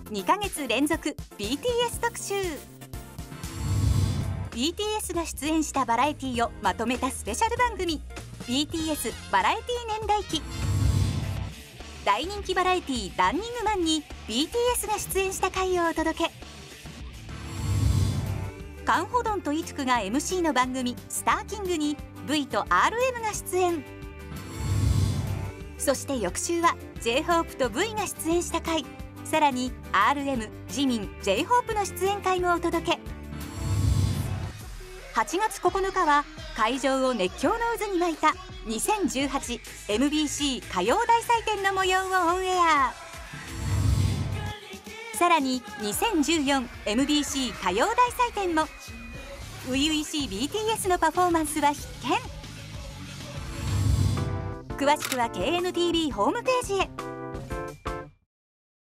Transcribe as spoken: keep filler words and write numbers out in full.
にかげつ連続 ビーティーエス 特集。 ビーティーエス が出演したバラエティをまとめたスペシャル番組 ビーティーエス バラエティ年代記。大人気バラエティランニングマンに ビーティーエス が出演した回をお届け。カンホドンとイチクが エムシー の番組スターキングに ブイ と アールエム が出演。そして翌週は ジェイホープ と ブイ が出演した回、さらに アールエム、ジミン、ジェイホープ の出演回もお届け。はちがつここのかは会場を熱狂の渦に巻いた にせんじゅうはちエムビーシー 歌謡大祭典の模様をオンエア。さらに にせんじゅうよんエムビーシー 歌謡大祭典も初々しい ビーティーエス のパフォーマンスは必見。詳しくは ケーエヌティービー ホームページへ。